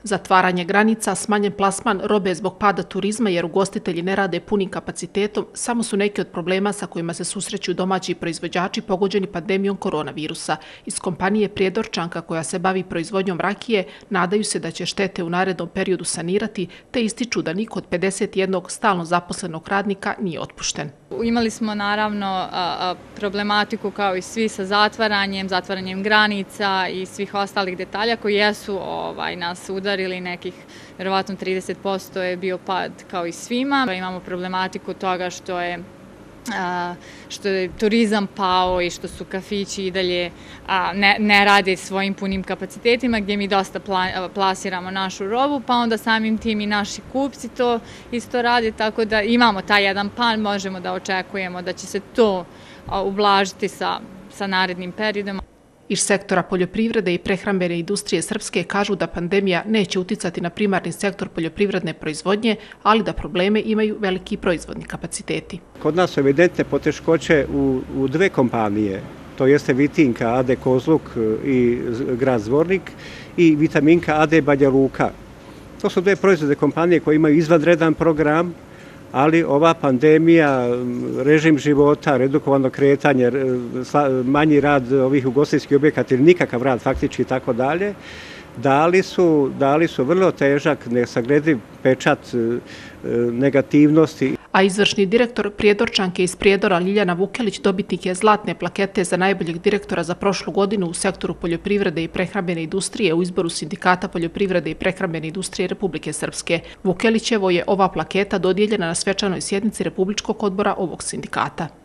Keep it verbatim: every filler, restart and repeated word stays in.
Zatvaranje granica, smanjen plasman robe zbog pada turizma jer ugostitelji ne rade punim kapacitetom samo su neki od problema sa kojima se susreću domaći proizvođači pogođeni pandemijom koronavirusa. Iz kompanije Prijedorčanka koja se bavi proizvodnjom rakije nadaju se da će štete u narednom periodu sanirati te ističu da niko od pedeset jednog stalno zaposlenog radnika nije otpušten. Imali smo naravno problematiku kao i svi sa zatvaranjem, zatvaranjem granica i svih ostalih detalja koji jesu ovaj, nas udarili nekih, verovatno trideset posto je bio pad kao i svima. Imamo problematiku toga što je što je turizam pao i što su kafići i dalje ne, ne rade svojim punim kapacitetima gdje mi dosta plasiramo našu robu, pa onda samim tim i naši kupci to isto rade, tako da imamo taj jedan pad, možemo da očekujemo da će se to ublažiti sa, sa narednim periodom. Iz sektora poljoprivrede i prehrambene industrije Srpske kažu da pandemija neće uticati na primarni sektor poljoprivredne proizvodnje, ali da probleme imaju veliki proizvodni kapaciteti. Kod nas su evidentne poteškoće u, u dve kompanije, to jeste Vitinka A D Kozluk i grad Zvornik i Vitaminka A D Banja Luka. To su dve proizvodne kompanije koje imaju izvanredan program, ali ova pandemija, režim života, redukovano kretanje, manji rad ovih ugostiteljskih objekata ili nikakav rad faktički i tako dalje, dali su, dali su vrlo težak, nesaglediv pečat negativnosti. A izvršni direktor Prijedorčanke iz Prijedora Ljiljana Vukelić dobitnik je zlatne plakete za najboljeg direktora za prošlu godinu u sektoru poljoprivrede i prehrambene industrije u izboru Sindikata poljoprivrede i prehrambene industrije Republike Srpske. Vukelićevo je ova plaketa dodijeljena na svečanoj sjednici Republičkog odbora ovog sindikata.